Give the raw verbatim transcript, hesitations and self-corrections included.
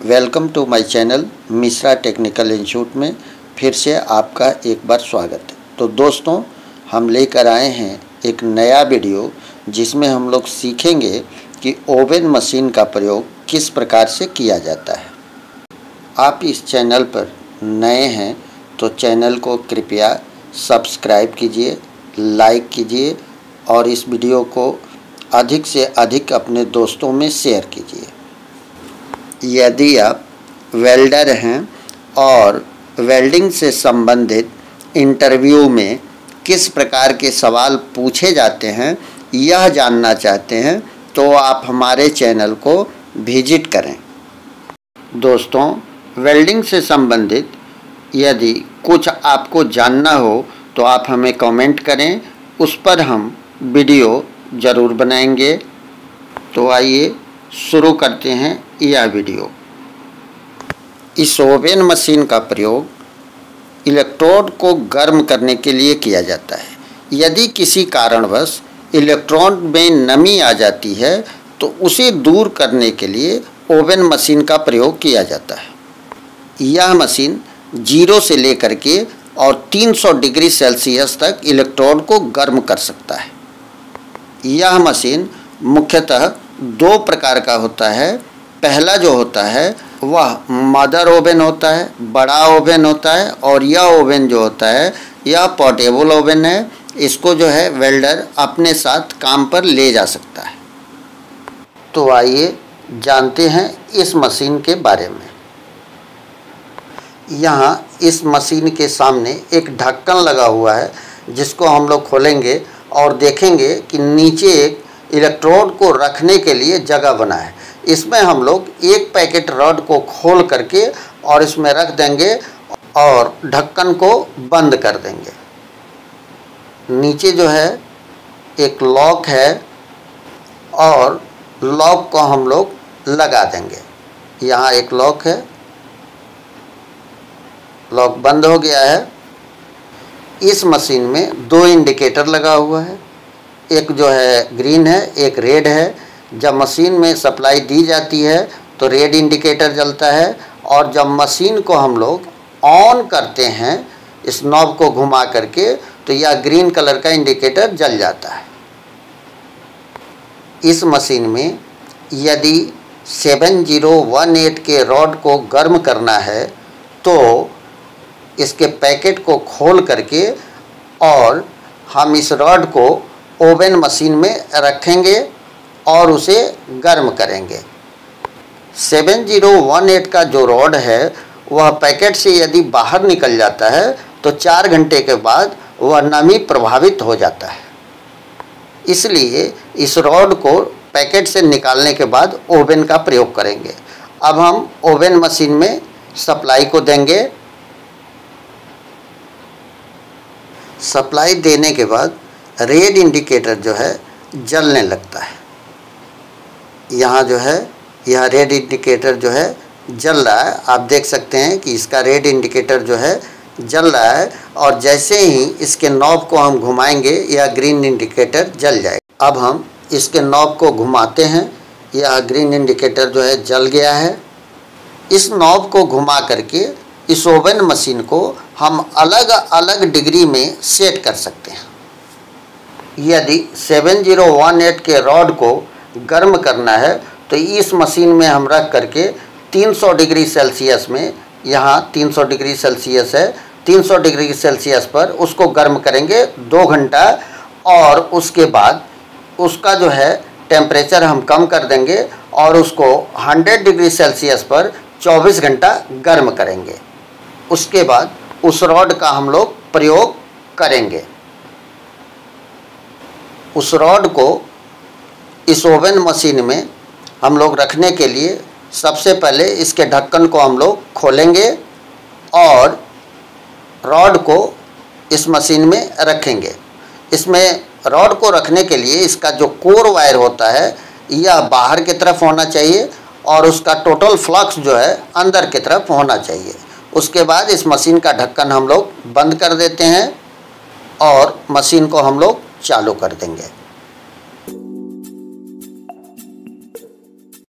Welcome to my channel Mishra technical institute में फिर से आपका एक बार स्वागत है। तो दोस्तों, हम लेकर आए हैं एक नया वीडियो जिसमें हम लोग सीखेंगे कि ओवन मशीन का प्रयोग किस प्रकार से किया जाता है। आप इस चैनल पर नए हैं तो चैनल को कृपया सब्सक्राइब कीजिए, लाइक कीजिए और इस वीडियो को अधिक से अधिक अपने दोस्तों में शेयर कीजिए। यदि आप वेल्डर हैं और वेल्डिंग से संबंधित इंटरव्यू में किस प्रकार के सवाल पूछे जाते हैं यह जानना चाहते हैं तो आप हमारे चैनल को विजिट करें। दोस्तों, वेल्डिंग से संबंधित यदि कुछ आपको जानना हो तो आप हमें कमेंट करें, उस पर हम वीडियो ज़रूर बनाएंगे। तो आइए शुरू करते हैं यह वीडियो। इस ओवन मशीन का प्रयोग इलेक्ट्रोड को गर्म करने के लिए किया जाता है। यदि किसी कारणवश इलेक्ट्रोड में नमी आ जाती है तो उसे दूर करने के लिए ओवन मशीन का प्रयोग किया जाता है। यह मशीन जीरो से लेकर के और तीन सौ डिग्री सेल्सियस तक इलेक्ट्रोड को गर्म कर सकता है। यह मशीन मुख्यतः दो प्रकार का होता है। पहला जो होता है वह मदर ओवन होता है, बड़ा ओवन होता है, और यह ओवन जो होता है यह पोर्टेबल ओवन है। इसको जो है वेल्डर अपने साथ काम पर ले जा सकता है। तो आइए जानते हैं इस मशीन के बारे में। यहाँ इस मशीन के सामने एक ढक्कन लगा हुआ है जिसको हम लोग खोलेंगे और देखेंगे कि नीचे एक इलेक्ट्रोड को रखने के लिए जगह बना है। इसमें हम लोग एक पैकेट रॉड को खोल करके और इसमें रख देंगे और ढक्कन को बंद कर देंगे। नीचे जो है एक लॉक है और लॉक को हम लोग लगा देंगे। यहाँ एक लॉक है, लॉक बंद हो गया है। इस मशीन में दो इंडिकेटर लगा हुआ है, एक जो है ग्रीन है, एक रेड है। जब मशीन में सप्लाई दी जाती है तो रेड इंडिकेटर जलता है, और जब मशीन को हम लोग ऑन करते हैं इस नॉब को घुमा करके तो यह ग्रीन कलर का इंडिकेटर जल जाता है। इस मशीन में यदि सेवन ज़ीरो वन एट के रॉड को गर्म करना है तो इसके पैकेट को खोल करके और हम इस रॉड को ओवन मशीन में रखेंगे और उसे गर्म करेंगे। सेवन ज़ीरो वन एट का जो रॉड है वह पैकेट से यदि बाहर निकल जाता है तो चार घंटे के बाद वह नमी प्रभावित हो जाता है। इसलिए इस रॉड को पैकेट से निकालने के बाद ओवन का प्रयोग करेंगे। अब हम ओवन मशीन में सप्लाई को देंगे। सप्लाई देने के बाद रेड इंडिकेटर जो है जलने लगता है। यहाँ जो है यह रेड इंडिकेटर जो है जल रहा है। आप देख सकते हैं कि इसका रेड इंडिकेटर जो है जल रहा है, और जैसे ही इसके नॉब को हम घुमाएंगे यह ग्रीन इंडिकेटर जल जाएगा। अब हम इसके नॉब को घुमाते हैं, यह ग्रीन इंडिकेटर जो है जल गया है। इस नॉब को घुमा करके इस ओवन मशीन को हम अलग अलग डिग्री में सेट कर सकते हैं। यदि सेवन ज़ीरो वन एट के रॉड को गर्म करना है तो इस मशीन में हम रख करके तीन सौ डिग्री सेल्सियस में, यहाँ तीन सौ डिग्री सेल्सियस है, तीन सौ डिग्री सेल्सियस पर उसको गर्म करेंगे दो घंटा, और उसके बाद उसका जो है टेम्परेचर हम कम कर देंगे और उसको सौ डिग्री सेल्सियस पर चौबीस घंटा गर्म करेंगे। उसके बाद उस रॉड का हम लोग प्रयोग करेंगे। उस रॉड को इस ओवन मशीन में हम लोग रखने के लिए सबसे पहले इसके ढक्कन को हम लोग खोलेंगे और रॉड को इस मशीन में रखेंगे। इसमें रॉड को रखने के लिए इसका जो कोर वायर होता है यह बाहर की तरफ होना चाहिए और उसका टोटल फ्लक्स जो है अंदर की तरफ होना चाहिए। उसके बाद इस मशीन का ढक्कन हम लोग बंद कर देते हैं और मशीन को हम लोग चालू कर देंगे।